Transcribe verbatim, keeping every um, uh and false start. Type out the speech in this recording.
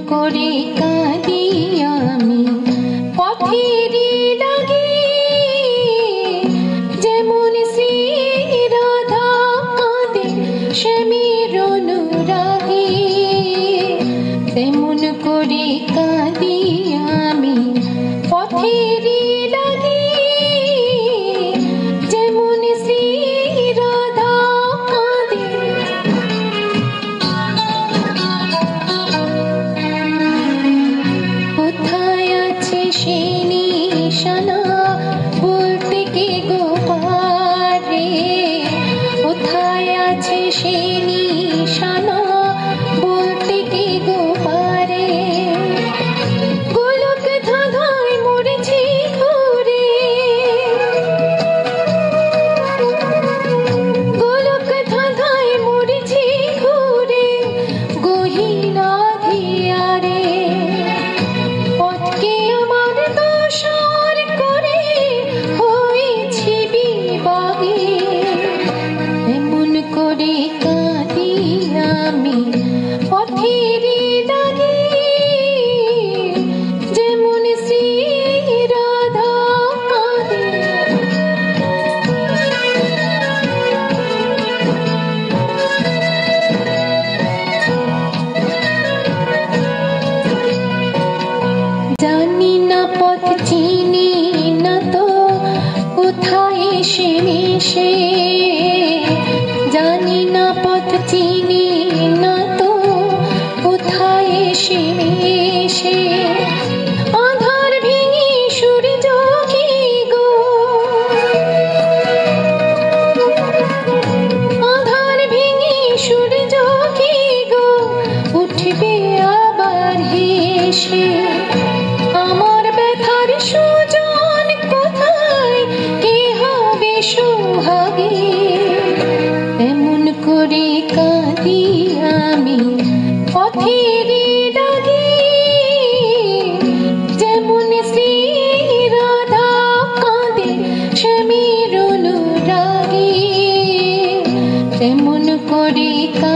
করে কাঁদি আমি পথেরই লাগে, যেমন শ্রী রাধা কাঁদে স্বামীর অনুরাগে, তেমন করে কাঁদি আমি পথেরই লাগে, যেমন শ্রী রাধা কাঁদে। কোথায় আছে সে নিশানা বলতে কে গো পারে, কোথায় আছে সে নিশানা বলতে কে গো পারে। গোলক ধাঁধায় মরেছি ঘুরে, গোলক ধাঁধায় মরেছি ঘুরে, গহিনা ধিয়ারে পথকে আমার দোসর করে হয়েছি বিবাগে, এমন করে কাঁদি আমি পথেরই লাগে, যেমন শ্রী রাধা কাঁদে। জানি না পথ চিনি না তো কোথায় এসে মিশে, জানি না পথ চিনি না তো কোথায় এসে মিশে। আধার ভেঙে সূর্য কি গো, আধার ভেঙে সূর্য কি গো উঠবে আবার হেসে। আমার ব্যথার সুজন কোথায়, কে হবে সোহাগে, এমন করে কাঁদি আমি পথেরই লাগে, যেমন শ্রী রাধা কাঁদে স্বামীর অনুরাগে, তেমন করে